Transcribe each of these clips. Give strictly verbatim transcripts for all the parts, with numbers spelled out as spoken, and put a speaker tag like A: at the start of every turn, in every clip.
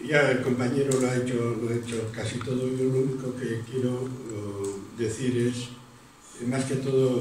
A: Ya el compañero lo ha hecho, lo ha hecho casi todo. Yo lo único que quiero uh, decir es, más que todo,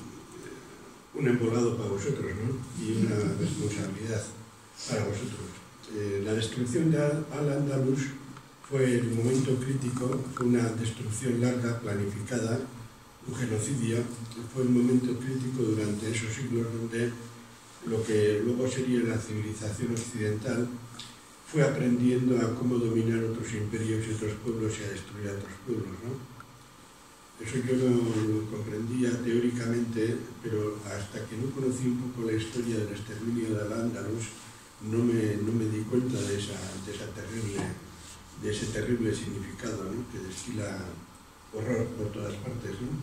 A: un embolado para vosotros, ¿no? Y una responsabilidad para vosotros. Eh, la destrucción de Al-Ándalus fue el momento crítico, fue una destrucción larga, planificada, un genocidio, fue un momento crítico durante esos siglos donde lo que luego sería la civilización occidental fue aprendiendo a cómo dominar otros imperios y otros pueblos y a destruir a otros pueblos, ¿no? Eso yo no lo comprendía teóricamente, pero hasta que no conocí un poco la historia del exterminio de Al-Ándalus, no me, no me di cuenta de, esa, de, esa terrible, de ese terrible significado, ¿no? Que destila horror por todas partes, ¿no?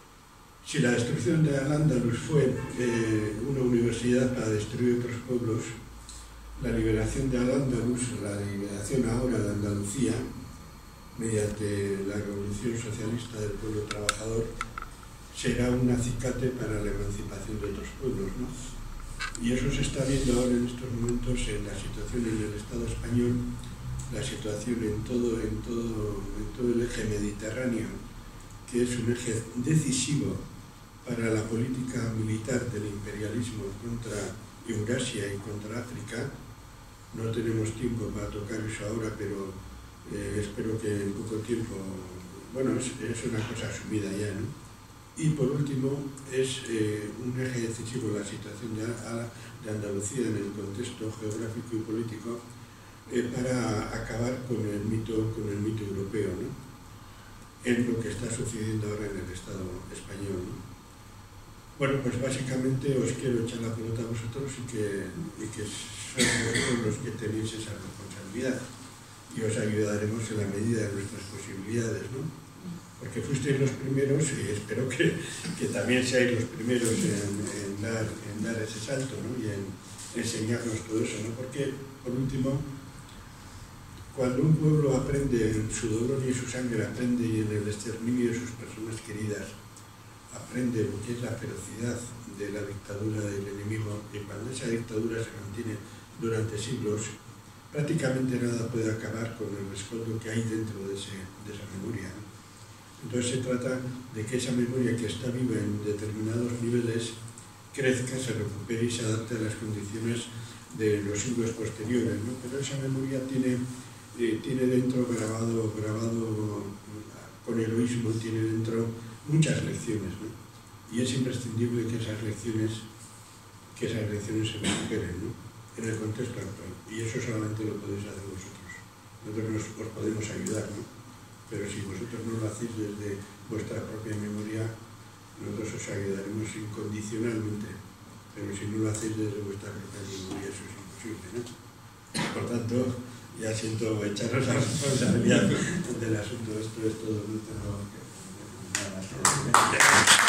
A: Si la destrucción de Al-Ándalus fue eh, una universidad para destruir otros pueblos, la liberación de Al-Ándalus, la liberación ahora de Andalucía, mediante la revolución socialista del pueblo trabajador, será un acicate para la emancipación de otros pueblos, ¿no? Y eso se está viendo ahora en estos momentos en la situación en el Estado español, la situación en todo, en todo, en todo el eje mediterráneo, que es un eje decisivo para la política militar del imperialismo contra Eurasia y contra África. No tenemos tiempo para tocar eso ahora, pero eh, espero que en poco tiempo, bueno, es, es una cosa asumida ya, ¿no? Y por último, es eh, un eje decisivo la situación de, de Andalucía en el contexto geográfico y político eh, para acabar con el mito, con el mito europeo, ¿no? En lo que está sucediendo ahora en el Estado español, ¿no? Bueno, pues básicamente os quiero echar la pelota a vosotros y que, y que sois vosotros los que tenéis esa responsabilidad y os ayudaremos en la medida de nuestras posibilidades, ¿no? Porque fuisteis los primeros y espero que, que también seáis los primeros en, en, dar, en dar ese salto, ¿no? Y en enseñarnos todo eso, ¿no? Porque, por último, cuando un pueblo aprende en su dolor y su sangre, aprende y en el exterminio de sus personas queridas, aprende lo que es la ferocidad de la dictadura del enemigo, y cuando esa dictadura se mantiene durante siglos, prácticamente nada puede acabar con el rescoldo que hay dentro de, ese, de esa memoria, ¿no? Entonces se trata de que esa memoria que está viva en determinados niveles crezca, se recupere y se adapte a las condiciones de los siglos posteriores, ¿no? Pero esa memoria tiene, eh, tiene dentro grabado, grabado con heroísmo, tiene dentro muchas lecciones, ¿no? Y es imprescindible que esas lecciones, que esas lecciones se recuperen, ¿no? En el contexto actual. Y eso solamente lo podéis hacer vosotros. Nosotros nos, os podemos ayudar, ¿no? Pero si vosotros no lo hacéis desde vuestra propia memoria, nosotros os ayudaremos incondicionalmente. Pero si no lo hacéis desde vuestra propia memoria, eso es imposible, ¿no? Por tanto, ya siento echaros la responsabilidad del asunto. Esto es todo. No tengo que... Nada,